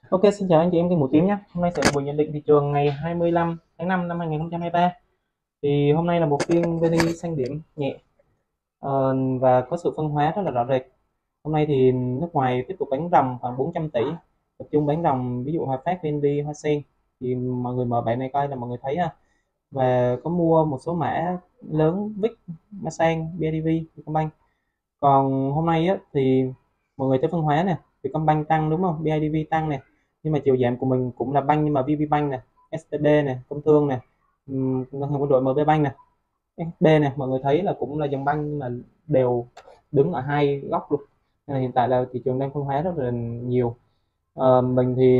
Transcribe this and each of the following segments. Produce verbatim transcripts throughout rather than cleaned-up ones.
Ok, xin chào anh chị em kênh Hủ Tiếu nhé. Hôm nay sẽ là buổi nhận định thị trường ngày hai mươi lăm tháng năm năm hai nghìn không trăm hai mươi ba. Thì hôm nay là một phiên vê en xanh điểm nhẹ ờ, và có sự phân hóa rất là rõ rệt. Hôm nay thì nước ngoài tiếp tục đánh ròng khoảng bốn trăm tỷ, tập trung đánh ròng ví dụ Hòa Phát, vê en đê, Hoa Sen. Thì mọi người mở bản này coi là mọi người thấy ha. Và có mua một số mã lớn vê i xê, Masan, bê i đê vê, Vietcombank. Còn hôm nay á, thì mọi người thấy phân hóa nè, Vietcombank tăng đúng không? bê i đê vê tăng nè, nhưng mà chiều giảm của mình cũng là banh nhưng mà vê pê Bank nè, ét tê bê nè, Công Thương nè, ừm, ngân hàng quân đội em bê Bank nè, ét bê nè, mọi người thấy là cũng là dòng banh nhưng mà đều đứng ở hai góc luôn. Nên là hiện tại là thị trường đang phân hóa rất là nhiều. Ờ, mình thì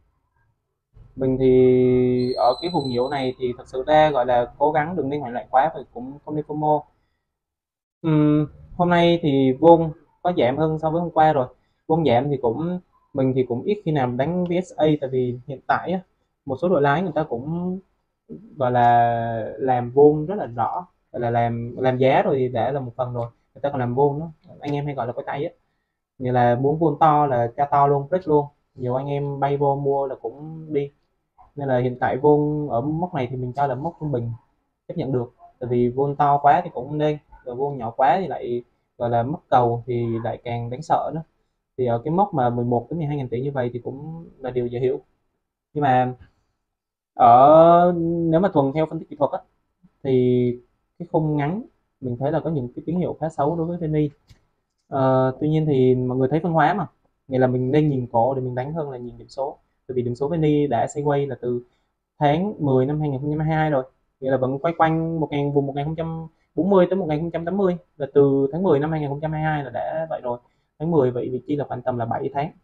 mình thì ở cái vùng nhiễu này thì thật sự ra gọi là cố gắng đừng nên hoảng loạn quá và cũng không nên FOMO. Ừm, hôm nay thì vôn có giảm hơn so với hôm qua rồi. Vôn giảm thì cũng mình thì cũng ít khi nào đánh vê ét a, tại vì hiện tại á, một số đội lái người ta cũng gọi là làm vôn rất là rõ, gọi là làm làm giá rồi thì đã là một phần rồi, người ta còn làm vôn đó, anh em hay gọi là cái tay á, như là muốn vôn to là cho to luôn, break luôn, nhiều anh em bay vô mua là cũng đi. Nên là hiện tại vôn ở mốc này thì mình cho là mốc trung bình, chấp nhận được, tại vì vôn to quá thì cũng không nên, rồi vôn nhỏ quá thì lại gọi là mất cầu thì lại càng đáng sợ nữa. Thì ở cái mốc mà mười một đến mười hai ngàn tỷ như vậy thì cũng là điều dễ hiểu. Nhưng mà ở nếu mà thuần theo phân tích kỹ thuật á, thì cái khung ngắn mình thấy là có những cái tín hiệu khá xấu đối với Penny. Ờ, tuy nhiên thì mọi người thấy phân hóa mà, nghĩa là mình nên nhìn cổ để mình đánh hơn là nhìn điểm số, tại vì điểm số Penny đã sideways là từ tháng mười năm hai nghìn không trăm hai mươi hai rồi, nghĩa là vẫn quay quanh một ngàn vùng một nghìn không trăm bốn mươi tới một nghìn không trăm tám mươi, là từ tháng mười năm hai nghìn không trăm hai mươi hai là đã vậy rồi. Tháng mười vậy vị trí là khoảng tầm là bảy tháng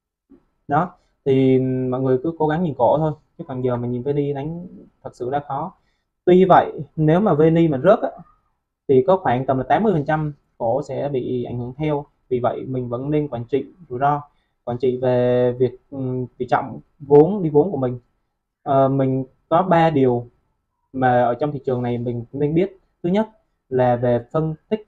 đó. Thì mọi người cứ cố gắng nhìn cổ thôi, chứ còn giờ mình nhìn Penny đánh thật sự đã khó. Tuy vậy nếu mà Penny mà rớt á, thì có khoảng tầm là tám mươi phần trăm cổ sẽ bị ảnh hưởng theo. Vì vậy mình vẫn nên quản trị rủi ro, quản trị về việc um, tỷ trọng vốn đi vốn của mình. Ờ, mình có ba điều mà ở trong thị trường này mình nên biết. Thứ nhất là về phân tích,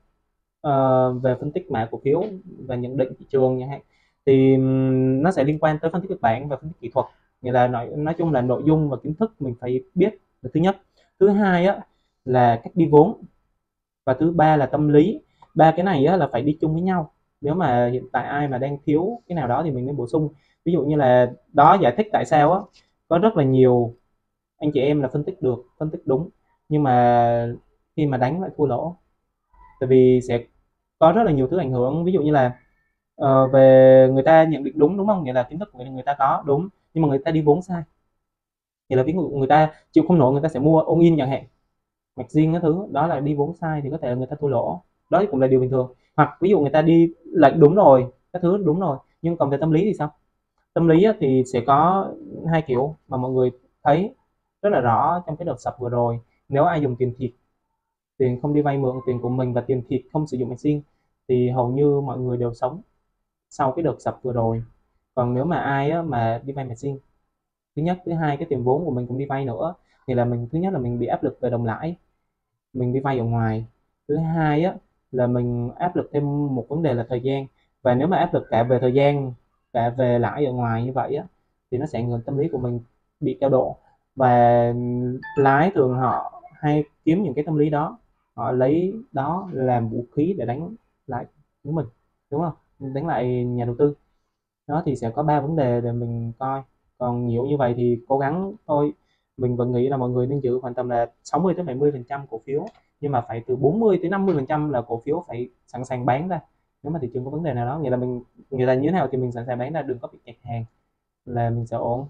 ờ, về phân tích mã cổ phiếu và nhận định thị trường chẳng hạn, thì nó sẽ liên quan tới phân tích kịch bản và phân tích kỹ thuật, nghĩa là nói nói chung là nội dung và kiến thức mình phải biết là thứ nhất. Thứ hai á là cách đi vốn, và thứ ba là tâm lý. Ba cái này á, là phải đi chung với nhau. Nếu mà hiện tại ai mà đang thiếu cái nào đó thì mình nên bổ sung. Ví dụ như là đó giải thích tại sao á, có rất là nhiều anh chị em là phân tích được, phân tích đúng, nhưng mà khi mà đánh lại thua lỗ, tại vì sẽ có rất là nhiều thứ ảnh hưởng. Ví dụ như là ờ, về người ta nhận định đúng đúng không, nghĩa là kiến thức của người ta có đúng, nhưng mà người ta đi vốn sai, nghĩa là ví dụ người ta chịu không nổi người ta sẽ mua all in chẳng hạn, mạch riêng cái thứ đó là đi vốn sai thì có thể là người ta thua lỗ. Đó cũng là điều bình thường. Hoặc ví dụ người ta đi lệnh đúng rồi, các thứ đúng rồi, nhưng còn về tâm lý thì sao? Tâm lý thì sẽ có hai kiểu mà mọi người thấy rất là rõ trong cái đợt sập vừa rồi. Nếu ai dùng tiền thiệt, tiền không đi vay mượn tiền của mình, và tiền thiệt không sử dụng margin, thì hầu như mọi người đều sống sau cái đợt sập vừa rồi. Còn nếu mà ai á, mà đi vay margin, thứ nhất, thứ hai cái tiền vốn của mình cũng đi vay nữa, thì là mình thứ nhất là mình bị áp lực về đồng lãi, mình đi vay ở ngoài. Thứ hai á là mình áp lực thêm một vấn đề là thời gian, và nếu mà áp lực cả về thời gian cả về lãi ở ngoài như vậy á, thì nó sẽ ảnh hưởng tâm lý của mình, bị cao độ. Và lái thường họ hay kiếm những cái tâm lý đó, họ lấy đó làm vũ khí để đánh lại chúng mình, đúng không, đánh lại nhà đầu tư. Đó thì sẽ có ba vấn đề để mình coi. Còn nhiều như vậy thì cố gắng thôi. Mình vẫn nghĩ là mọi người nên giữ khoảng tầm là sáu mươi tới bảy mươi phần trăm cổ phiếu, nhưng mà phải từ bốn mươi tới năm mươi phần trăm là cổ phiếu phải sẵn sàng bán ra. Nếu mà thị trường có vấn đề nào đó, nghĩa là mình người ta như thế nào thì mình sẵn sàng bán ra, đừng có bị kẹt hàng, là mình sẽ ổn.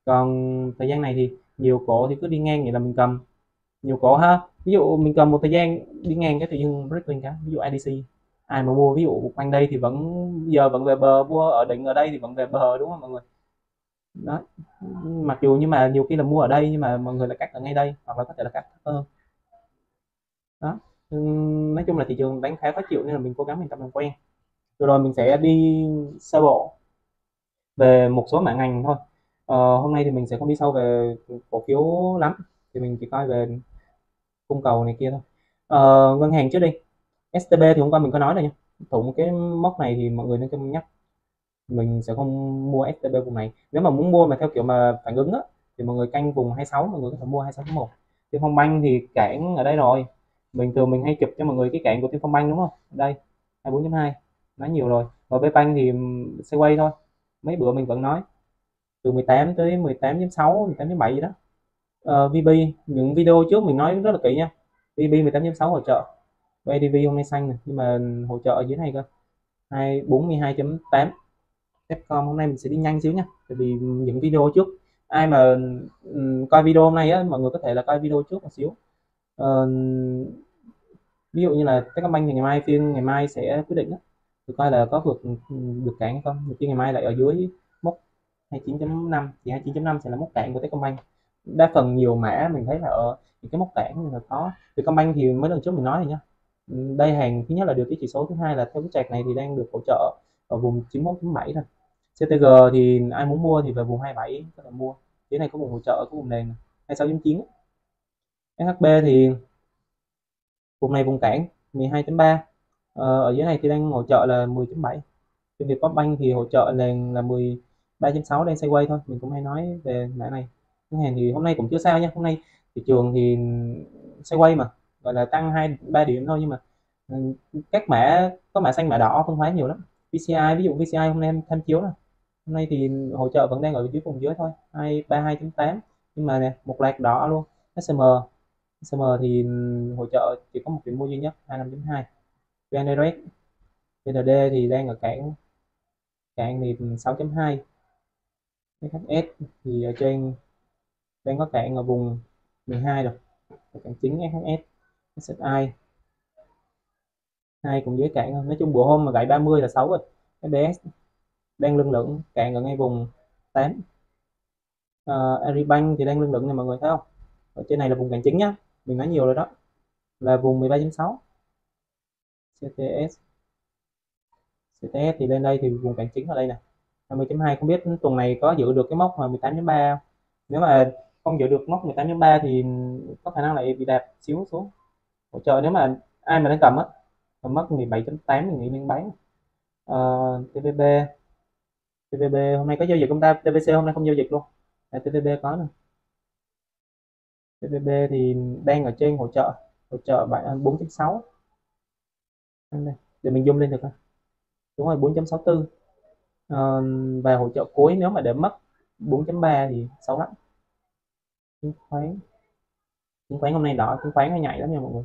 Còn thời gian này thì nhiều cổ thì cứ đi ngang, nghĩa là mình cầm nhiều cổ ha. Ví dụ mình cầm một thời gian đi ngang cái tự dưng breaking cái, ví dụ i đê xê, ai mà mua ví dụ quanh đây thì vẫn giờ vẫn về bờ, mua ở đỉnh ở đây thì vẫn về bờ, đúng không mọi người? Đó, mặc dù nhưng mà nhiều khi là mua ở đây nhưng mà mọi người lại cắt ở ngay đây, hoặc là có thể là cắt thấp hơn. Đó. Nói chung là thị trường đánh khá khó chịu, nên là mình cố gắng mình tập làm quen. Rồi rồi mình sẽ đi sơ bộ về một số mảng ngành thôi. Ờ, hôm nay thì mình sẽ không đi sâu về cổ phiếu lắm, thì mình chỉ coi về cung cầu này kia thôi. Ờ, ngân hàng trước đi. ét tê bê thì hôm qua mình có nói rồi nha, thủng cái mốc này thì mọi người nên cân nhắc. mình sẽ không mua ét tê bê vùng này. Nếu mà muốn mua mà theo kiểu mà phản ứng á, thì mọi người canh vùng hai sáu, mọi người có thể mua hai sáu chấm một. Tiên Phong Banh thì cản ở đây rồi, bình thường mình hay chụp cho mọi người cái cản của Tiên Phong Banh đúng không, đây hai mươi bốn chấm hai, nói nhiều rồi. Và bê Banh thì quay thôi, mấy bữa mình vẫn nói từ mười tám tới mười tám chấm sáu, mười tám chấm bảy gì đó. Ờ, vê bê những video trước mình nói rất là kỹ nha, vê bê mười tám chấm sáu hỗ trợ, a đê vê hôm nay xanh này, nhưng mà hỗ trợ ở dưới này cơ, hai bốn mươi hai chấm tám. Capcom hôm nay mình sẽ đi nhanh xíu nha, tại vì những video trước, ai mà ừm, coi video hôm nay á, mọi người có thể là coi video trước một xíu. Ờ, ví dụ như là Techcombank thì ngày mai phiên ngày mai sẽ quyết định đó, được coi là có vượt được cản hay không. Nhưng ngày mai lại ở dưới mốc hai mươi chín chấm năm, thì hai mươi chín chấm năm sẽ là mốc cản của Techcombank. Đa phần nhiều mã mình thấy là ở những cái mốc cản là có. Techcombank thì mấy lần trước mình nói rồi nhá, đây hàng thứ nhất là được cái chỉ số, thứ hai là theo cái chart này thì đang được hỗ trợ ở vùng chín mươi mốt chấm bảy thôi. xê tê giê thì ai muốn mua thì về vùng hai mươi bảy có thể mua, dưới này có vùng hỗ trợ, có vùng nền hai mươi sáu chấm chín. ét hát bê thì vùng này vùng cản mười hai chấm ba, ờ, ở dưới này thì đang hỗ trợ là mười chấm bảy. Trên Vietcombank thì hỗ trợ là là mười ba chấm sáu, đang sideways thôi, mình cũng hay nói về mã này. Ngân hàng thì hôm nay cũng chưa sao nha, hôm nay thị trường thì sideways mà, gọi là tăng hai ba điểm thôi, nhưng mà ừ, các mã có mã xanh mã đỏ phân hóa nhiều lắm. vê xê i, ví dụ vê xê i hôm nay em tham chiếu nè, hôm nay thì hỗ trợ vẫn đang ở dưới vùng dưới thôi, hai ba hai chấm tám, nhưng mà nè một loạt đỏ luôn. ét em ét em thì hỗ trợ chỉ có một điểm mua duy nhất hai mươi lăm chấm hai. vê en Direct, vê en đê thì đang ở cản cản thì sáu chấm hai. ét hát ét thì ở trên đang có cản ở vùng mười hai rồi, cản chính ét hát ét. ét ét i hai cũng dưới cản. Nói chung bộ hôm mà gãy ba mươi là xấu rồi. ép pê ét đang lưng lửng cản ở ngay vùng tám. uh, Agribank thì đang lưng lửng này mọi người thấy không, ở trên này là vùng cản chính nhá, mình nói nhiều rồi đó, là vùng mười ba chấm sáu. xê tê ét xê tê ét thì lên đây thì vùng cản chính ở đây nè, hai mươi chấm hai. Không biết tuần này có giữ được cái mốc mà mười tám chấm ba không? Nếu mà không giữ được mốc mười tám chấm ba thì có khả năng lại bị đạp xíu xuống. Hỗ trợ nếu mà ai mà đang cầm á, cầm mất mười bảy chấm tám mình nghĩ nên bán. Ờ, tê vê bê tê vê bê hôm nay có giao dịch không ta? tê vê xê hôm nay không giao dịch luôn. À, tê vê bê có nè. tê vê bê thì đang ở trên hỗ trợ, hỗ trợ bốn chấm sáu. Để mình zoom lên được không? Đúng rồi, bốn chấm sáu tư. Ờ, và hỗ trợ cuối nếu mà để mất bốn chấm ba thì xấu lắm. Chứng khoán chứng khoán hôm nay đỏ, chứng khoán nó nhảy lắm nha mọi người.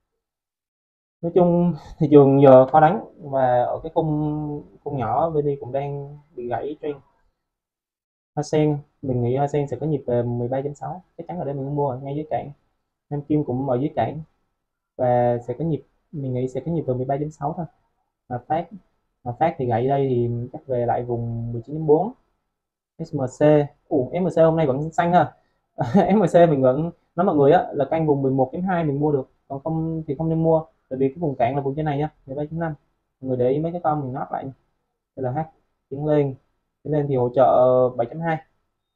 Nói chung thị trường giờ khó đánh, và ở cái khung khung nhỏ vê đê cũng đang bị gãy trend. Hoa sen mình nghĩ Hoa sen sẽ có nhịp về mười ba chấm sáu, chắc chắn ở đây mình cũng mua ngay dưới cản. Nam Kim cũng ở dưới cản và sẽ có nhịp, mình nghĩ sẽ có nhịp về mười ba chấm sáu thôi. Mà phát mà phát thì gãy đây thì chắc về lại vùng mười chín chấm bốn. ét em xê, ủ em xê hôm nay vẫn xanh ha. em xê mình vẫn nói mọi người á là canh vùng mười một chấm hai mình mua được, còn không thì không nên mua, tại vì cái vùng cản là vùng trên này nha, mười ba chấm năm. Mọi người để ý mấy cái con mình nót lại. Đây là H tiến lên, tiến lên thì hỗ trợ bảy chấm hai.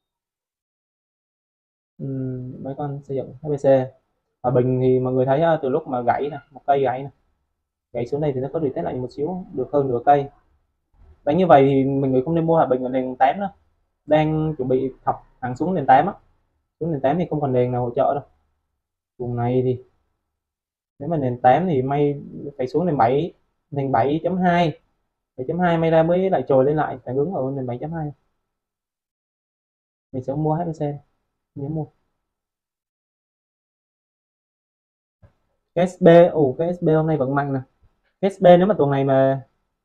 Uhm, mấy con xây dựng hát bê xê. Hòa Bình thì mọi người thấy từ lúc mà gãy nè, một cây gãy nè, gãy xuống đây thì nó có retest lại một xíu, được hơn nửa cây. Đánh như vậy thì mình nghĩ không nên mua Hòa Bình ở nền tám nữa, đang chuẩn bị thọc thẳng xuống nền tám á. Xuống nền tám thì không còn nền nào hỗ trợ đâu. Vùng này thì nếu mà nền tám thì may phải xuống nền bảy, nền bảy chấm hai, bảy chấm hai may ra mới lại trồi lên lại, phản ứng ở nền bảy chấm hai. Mình sẽ mua hát bê xê, nhớ mua. Cái ét bê, ồ cái ét bê hôm nay vẫn mạnh nè. Cái ét bê nếu mà tuần này mà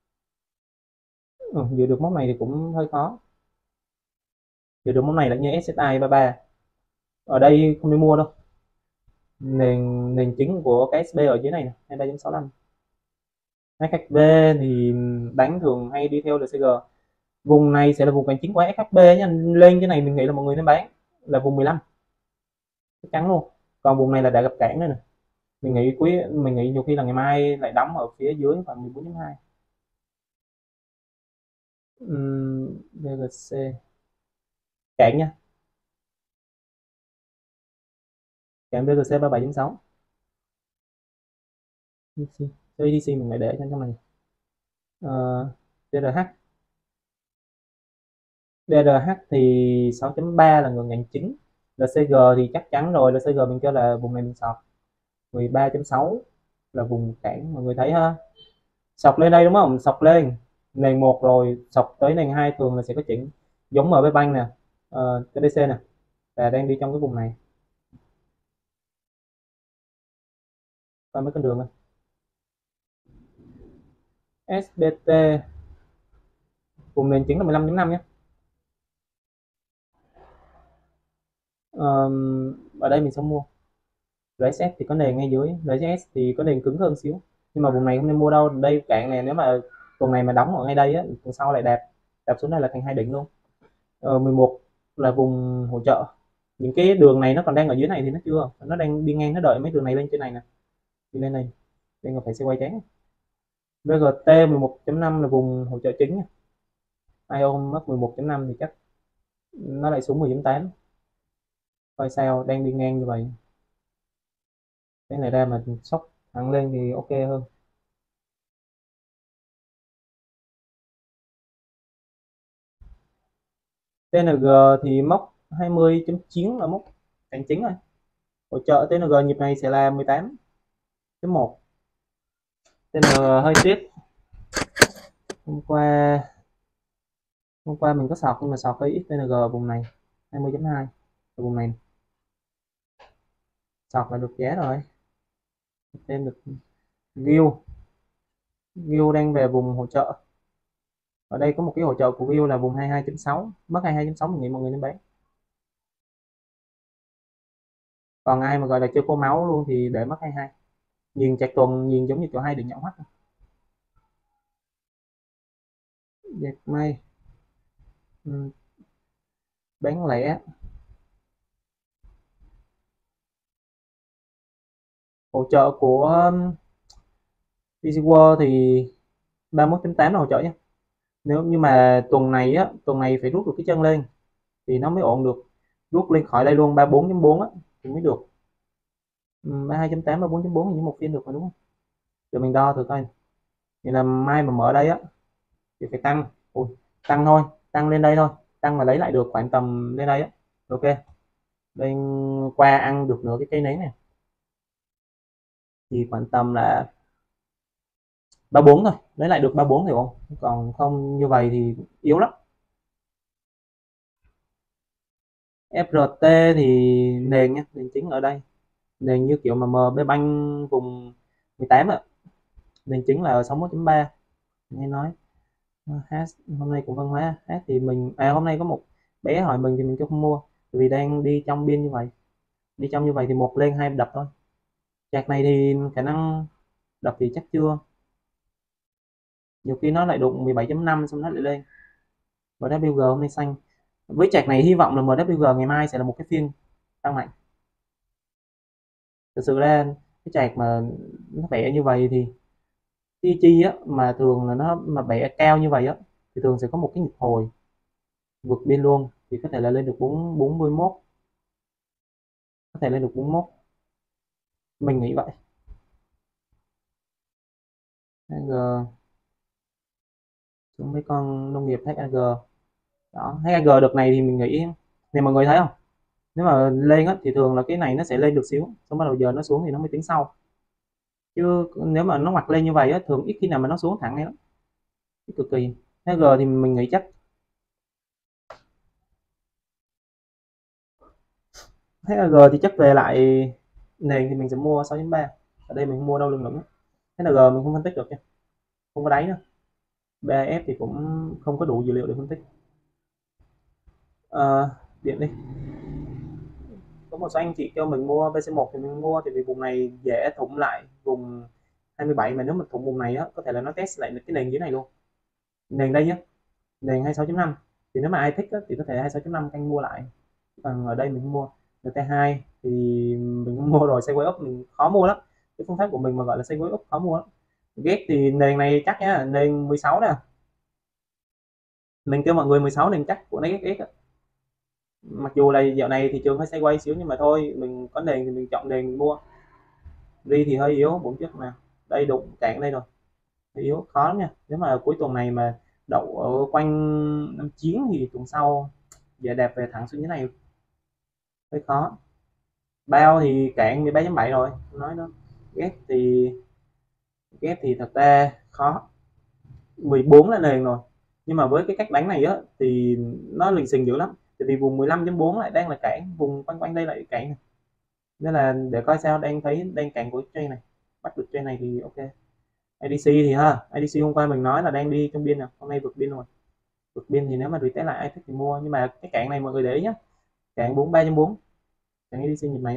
ừ, giữ được mốc này thì cũng hơi khó. Giữ được mốc này là như ét ét i ba ba. Ở đây không nên mua đâu. Nền nền chính của cái ét bê ở dưới này nè, hai mươi ba chấm sáu lăm. ét hát bê thì đánh thường hay đi theo lờ xê giê. Vùng này sẽ là vùng cản chính của ét hát bê nha. Lên cái này mình nghĩ là mọi người nên bán là vùng mười lăm. Chắc chắn luôn. Còn vùng này là đã gặp cản đây nè. Mình nghĩ quý mình nghĩ nhiều khi là ngày mai lại đóng ở phía dưới khoảng mười bốn chấm hai. Uhm, vê giê xê cản nha. Cản vê giê xê ba mươi bảy chấm sáu. xê đê xê mình lại để cho trong này. Ờ, tê rờ hát đê rờ hát thì sáu chấm ba là ngưỡng ngành chính, lờ xê giê thì chắc chắn rồi, lờ xê giê mình cho là vùng này mình sọt. mười ba chấm sáu là vùng cản, mọi người thấy ha, sọc lên đây đúng không, sọc lên nền một rồi sọc tới nền hai thường là sẽ có chỉnh, giống ở Bank nè, uh, tê đê xê nè, là đang đi trong cái vùng này. Coi mấy con đường này, ét bê tê vùng nền chính là mười lăm chấm năm nhé. Um, ở đây mình sẽ mua rờ ét ét thì có nền ngay dưới, rờ ét ét thì có nền cứng hơn xíu, nhưng mà vùng này không nên mua đâu, đây cạn này, nếu mà tuần này mà đóng ở ngay đây á, tuần sau lại đạp đạp xuống đây là thành hai đỉnh luôn. Ờ, mười một là vùng hỗ trợ, những cái đường này nó còn đang ở dưới này thì nó chưa, nó đang đi ngang, nó đợi mấy đường này lên trên này nè, đi lên này, nên là phải sẽ quay trắng. vê giê tê mười một chấm năm là vùng hỗ trợ chính nha, i o mất mười một chấm năm thì chắc nó lại xuống mười chấm tám, coi sao, đang đi ngang như vậy, cái này ra mà sốc thẳng lên thì ok hơn. tê en giê thì mốc hai mươi chấm chín là mốc cạnh chính rồi, hỗ trợ tê en giê nhịp này sẽ là mười tám chấm một. tê en giê hơi tiếc, hôm qua hôm qua mình có sọt nhưng mà sọt hơi ít, tê en giê vùng này hai mươi chấm hai, vùng này sọt là được giá rồi. Tên được Gil Gil đang về vùng hỗ trợ, ở đây có một cái hỗ trợ của Gil là vùng hai mươi hai chấm sáu, mất hai mươi hai chấm sáu mình nghĩ mọi người nên bán, còn ai mà gọi là chơi cô máu luôn thì để mất hai mươi hai, nhìn chặt tuần nhìn giống như chỗ hai đỉnh nhọn mắt. Dệt may, ừ, bán lẻ, hỗ trợ của um, pê xê World thì ba mươi mốt chấm tám là hỗ trợ nhé, nếu như mà tuần này á, tuần này phải rút được cái chân lên thì nó mới ổn được, rút lên khỏi đây luôn ba mươi bốn chấm bốn á thì mới được. Ừ, ba mươi hai chấm tám ba mươi bốn chấm bốn thì như một phiên được mà đúng không, để mình đo thử coi. Vậy là mai mà mở đây á thì phải tăng. Ui, tăng thôi, tăng lên đây thôi, tăng mà lấy lại được khoảng tầm lên đây á, ok. Đây qua ăn được nửa cái cây nến này thì khoảng tầm là ba mươi bốn thôi, lấy lại được ba mươi bốn thì ổn, còn không như vậy thì yếu lắm. ép rờ tê thì nền nha, nền chính ở đây, nền như kiểu mà em bê Bank vùng mười tám ạ, nền chính là sáu mươi mốt chấm ba. Nghe nói hát hôm nay cũng văn hóa hát thì mình à hôm nay có một bé hỏi mình thì mình chưa không mua, vì đang đi trong biên như vậy, đi trong như vậy thì một lên hai đập thôi, chạc này thì khả năng đập thì chắc chưa, nhiều khi nó lại đụng mười bảy chấm năm xong nó lại lên. em vê kép giê hôm nay xanh, với chạc này hy vọng là em vê kép giê ngày mai sẽ là một cái phiên tăng mạnh. Thực sự ra cái chạc mà nó vẽ như vậy thì chi chi á, mà thường là nó mà vẽ cao như vậy á thì thường sẽ có một cái nhịp hồi vượt biên luôn, thì có thể là lên được bốn bốn mươi mốt, có thể lên được bốn mươi mốt, mình nghĩ vậy. hát giê xuống mấy con nông nghiệp hát giê đó, hát giê đợt này thì mình nghĩ này mọi người thấy không, nếu mà lên á thì thường là cái này nó sẽ lên được xíu, xong bắt đầu giờ nó xuống thì nó mới tính sau, chứ nếu mà nó mặt lên như vậy á thường ít khi nào mà nó xuống thẳng này lắm, cực kỳ. hát giê thì mình nghĩ chắc hát giê thì chắc về lại nền thì mình sẽ mua sáu chấm ba, ở đây mình không mua đâu lưng lửng, hát giê mình không phân tích được nha, không có đáy nữa, bê ép thì cũng không có đủ dữ liệu để phân tích. Ờ, điện đi, có một số anh chị cho mình mua bê xê một thì mình mua, thì vì vùng này dễ thủng lại vùng hai mươi bảy, mà nếu mà thủng vùng này á có thể là nó test lại cái nền dưới này luôn, nền đây nhé, nền hai mươi sáu chấm năm, thì nếu mà ai thích á, thì có thể hai mươi sáu chấm năm canh mua lại, còn ở đây mình không mua. en tê hai thì mình không mua rồi, sideways up mình khó mua lắm, cái phương pháp của mình mà gọi là sideways up khó mua lắm. Ghét thì nền này chắc nhá, nền mười sáu nè, mình kêu mọi người mười sáu nền chắc của nó ghét á, mặc dù là dạo này thị trường hơi sideways xíu nhưng mà thôi, mình có nền thì mình chọn nền mình mua. Ri thì hơi yếu bốn chiếc mà đây đụng cạn đây rồi, hơi yếu khó lắm nha, nếu mà cuối tuần này mà đậu ở quanh năm chín thì tuần sau về đẹp về thẳng xuống như thế này hơi khó. Bao thì cạn mười ba chấm bảy rồi nói đó. Ghép thì ghép thì thật ra khó, mười bốn là nền rồi, nhưng mà với cái cách đánh này á thì nó lình xình dữ lắm, tại vì vùng mười lăm chấm bốn lại đang là cản, vùng quanh quanh đây lại cản, nên là để coi sao. Đang thấy đang cản của trend này, bắt được trend này thì ok. a đê xê thì ha, a đê xê hôm qua mình nói là đang đi trong biên nè, hôm nay vượt biên rồi. Vượt biên thì nếu mà retest lại ai thích thì mua, nhưng mà cái cản này mọi người để ý nhé, cản bốn mươi ba chấm bốn, cản a đê xê nhịp này.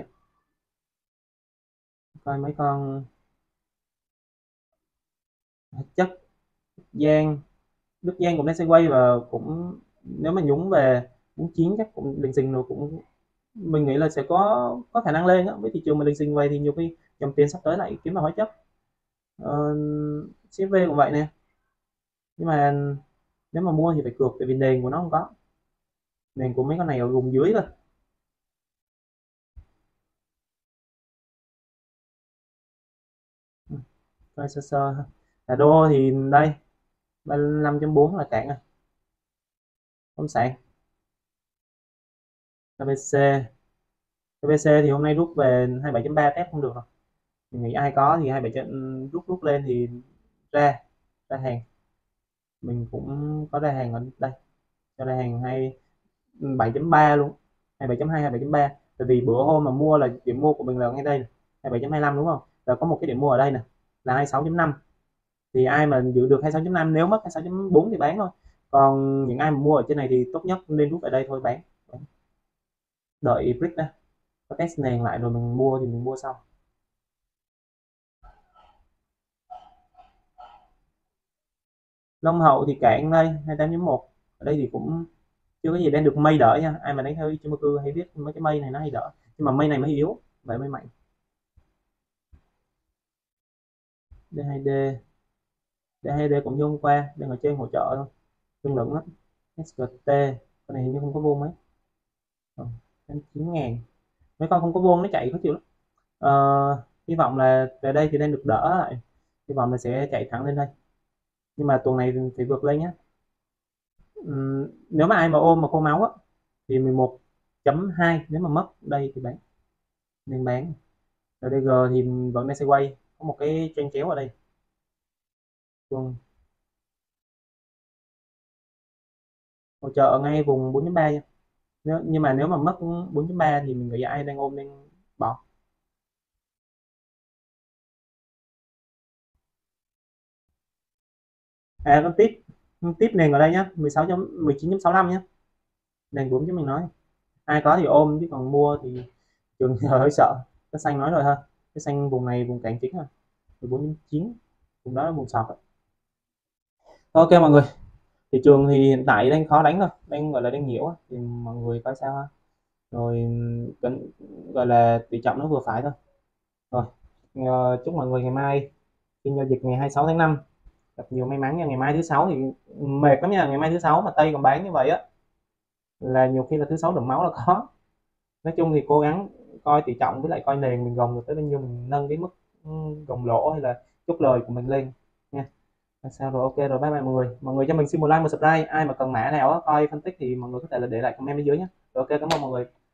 Coi mấy con chất Giang, Đức Giang cũng đang quay và cũng nếu mà nhúng về bốn chín chắc cũng định sinh rồi, cũng mình nghĩ là sẽ có có khả năng lên á. Với thị trường mà định sinh vậy thì nhiều khi dòng tiền sắp tới lại kiếm vào hóa chất. ờ, xê vê cũng vậy nè, nhưng mà nếu mà mua thì phải cược, tại vì nền của nó không có, nền của mấy con này ở vùng dưới thôi. Coi sơ sơ là đô thì đây ba mươi lăm chấm bốn là cản rồi, không sàn. ca bê xê ca bê xê thì hôm nay rút về hai mươi bảy chấm ba test không được rồi, mình nghĩ ai có thì hai mươi bảy rút rút lên thì ra ra hàng. Mình cũng có ra hàng ở đây, cho ra hàng hai bảy chấm ba luôn, hai bảy chấm hai, hai bảy chấm ba. Tại vì bữa hôm mà mua là điểm mua của mình là ngay đây này, hai bảy chấm hai lăm đúng không, và có một cái điểm mua ở đây nè là hai mươi sáu chấm năm, thì ai mà giữ được hai mươi sáu chấm năm, nếu mất hai mươi sáu chấm bốn thì bán thôi, còn những ai mà mua ở trên này thì tốt nhất nên rút ở đây thôi, bán, bán. Đợi brick đó có test nền lại rồi mình mua thì mình mua sau. Long hậu thì cạn đây hai mươi tám chấm một, ở đây thì cũng chưa có gì, đang được mây đỡ nha. Ai mà đánh theo Ichimoku hay biết mấy cái mây này nó hay đỡ, nhưng mà mây này mới yếu, vậy mới mạnh. đê hai đê đê hai đê cũng như hôm qua đang ở trên hỗ trợ thôi, tương lượng lắm. ét giê tê con này hình như không có vô mấy, chín ngàn. Mấy con không có vô nó chạy khó chịu lắm. Ờ, hy vọng là về đây thì đang được đỡ lại, hy vọng là sẽ chạy thẳng lên đây, nhưng mà tuần này thì vượt lên nhé. Uhm, nếu mà ai mà ôm mà khô máu á thì mười một chấm hai, nếu mà mất đây thì bán, nên bán. rờ đê giê thì vẫn đang quay có một cái chen chéo ở đây. Tuần hỗ trợ ngay vùng bốn chấm ba nha. Nếu, nhưng mà nếu mà mất bốn chấm ba thì mình nghĩ ai đang ôm nên bỏ. À con tiếp tiếp nền ở đây nhá, mười sáu chấm mười chín chấm sáu lăm nhá, nền bốn chứ mình nói ai có thì ôm, chứ còn mua thì trường giờ hơi sợ. Cái xanh nói rồi ha, cái xanh vùng này vùng cản chính à, mười bốn chấm chín, vùng đó là vùng sọt. Ok mọi người, thị trường thì hiện tại đang khó đánh thôi, đang gọi là đang nhiễu thì mọi người coi sao ha. Rồi cần gọi là tỷ trọng nó vừa phải thôi. Rồi ờ, chúc mọi người ngày mai phiên giao dịch ngày hai mươi sáu tháng năm gặp nhiều may mắn nha. Ngày mai thứ sáu thì mệt lắm nha, ngày mai thứ sáu mà Tây còn bán như vậy á là nhiều khi là thứ sáu đổ máu là có. Nói chung thì cố gắng coi tỷ trọng với lại coi nền mình gồng được tới bao nhiêu, mình nâng cái mức gồng lỗ hay là chốt lời của mình lên nha. Sao rồi, ok rồi, bye bye mọi người. Mọi người cho mình xin một like một subscribe, ai mà cần mã nào á coi phân tích thì mọi người có thể là để lại comment bên dưới nhé. Rồi, ok, cảm ơn mọi người.